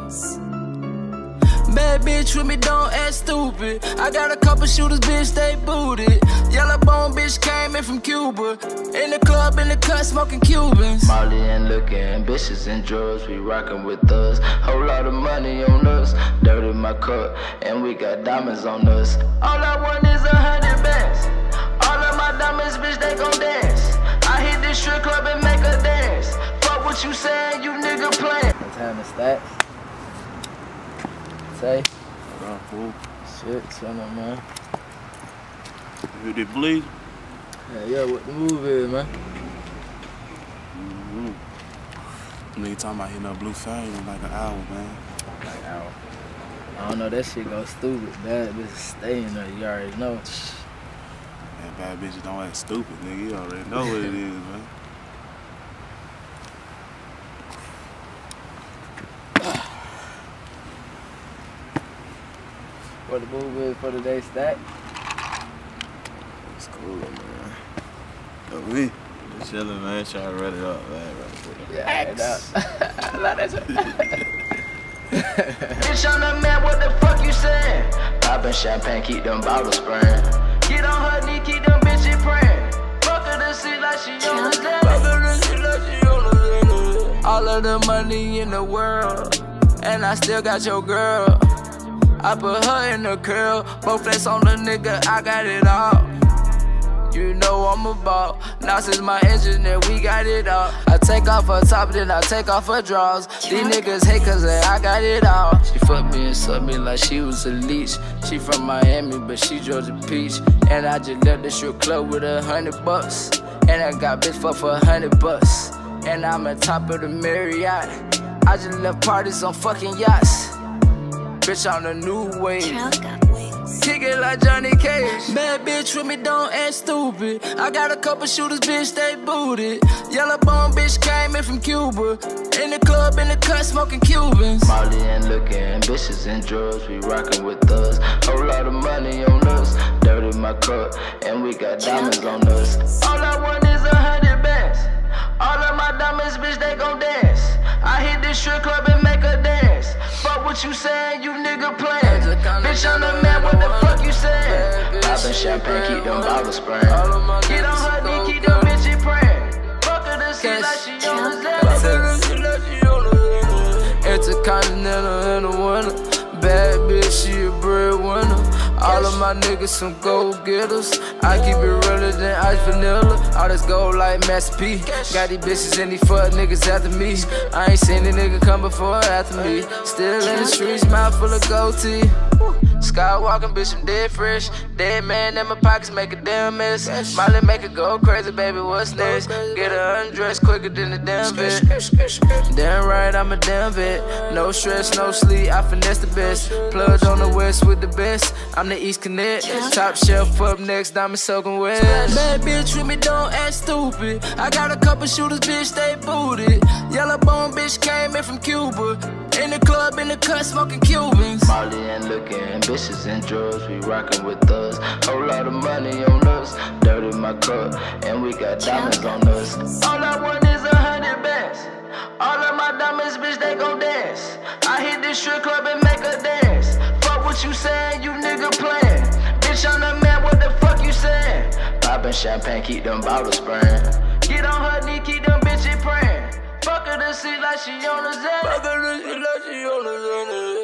Wings. Bad bitch with me, don't act stupid. I got a couple shooters, bitch, they booted. Yellow bone bitch came in from Cuba. In the club, in the cut, smoking Cubans. Molly and looking, bitches and drugs, we rockin' with us. Whole lot of money on us, dirty my cup, and we got diamonds on us. All I want is 100 bands. All of my diamonds, bitch, they gon' dance. I hit this strip club and make her dance. Fuck what you saying, you nigga playin'. What's happening, Stacks? Say. What up, fool? Shit, son of man. You did bleed? Yeah, what the move is, man? Nigga talking about hitting up Blue Fang in like an hour, man. Like, ow. I don't know, that shit go stupid. Bad bitches stay in there, you already know. Man, bad bitches don't act stupid, nigga. You already know what it is, man. What the move is for today, Stack? It's cool, man. Oh, we just chilling, man. Trying to run it up, man. Yeah, that's it. Bitch, I'm the man, what the fuck you saying? Poppin' champagne, keep them bottles spraying. Get on her knee, keep them bitches praying. Fuck her to see like she on the stand. Fuck her to see like she on the stand. All of the money in the world, and I still got your girl. I put her in the curl, both flex on the nigga, I got it all. You know I'm about, now since my engineer, we got it all. I take off her top, then I take off her drawers. These niggas hate cause I got it all. She fucked me and sucked me like she was a leech. She from Miami, but she Georgia Peach. And I just left the strip club with $100. And I got bitch fucked for $100. And I'm on top of the Marriott. I just left parties on fucking yachts. Bitch on the new wave. Kick it like Johnny Cage. Bad bitch with me, don't act stupid. I got a couple shooters, bitch, they booted. Yellow bone bitch came in from Cuba. In the club, in the cut, smoking Cubans. Molly and looking, bitches and drugs, we rockin' with us. Whole lot of money on us, dirty my cup, and we got diamonds on us. All I want is 100 bands. All of my diamonds, bitch, they gon' dance. I hit this strip club and make her dance. Fuck what you saying, you nigga playin'. Bitch, I'm the man, what the fuck you saying? Poppin' champagne, keep them bottles spraying. Get on her knee, keep them bitches praying. Fuck her to see like she on the stand. Intercontinental in the winter. Bad bitch, she a breadwinner. All of my niggas some gold getters. I keep it realer than ice vanilla. All this gold like Master P. Got these bitches and these fuck niggas after me. I ain't seen a nigga come before or after me. Still in the streets, mouth full of gold tea. Skywalking, bitch, I'm dead fresh. Dead man in my pockets make a damn mess. Smiley make it go crazy, baby, what's next? Get her undressed quicker than the damn vet. Damn right, I'm a damn vet. No stress, no sleep, I finesse the best. Plugged on the west with the best. I'm the East Connect. Top shelf up next, diamond soaking wet. Bad bitch with me, don't act stupid. I got a couple shooters, bitch, they booted. Yellow bone bitch came in from Cuba. In the club, in the cut, smoking Cubans. Molly and looking, bitches and drugs, we rockin' with us. Whole lot of money on us, dirty my cup, and we got diamonds on us. All I want is 100 bands. All of my diamonds, bitch, they gon' dance. I hit this strip club and make her dance. Fuck what you saying, you nigga playin'. Bitch, I'm the man, what the fuck you saying? Poppin' champagne, keep them bottles spraying. Get on her knee, keep them bitches praying. Fuck her to see like she on the zen. Fuck her to see like she on the zen.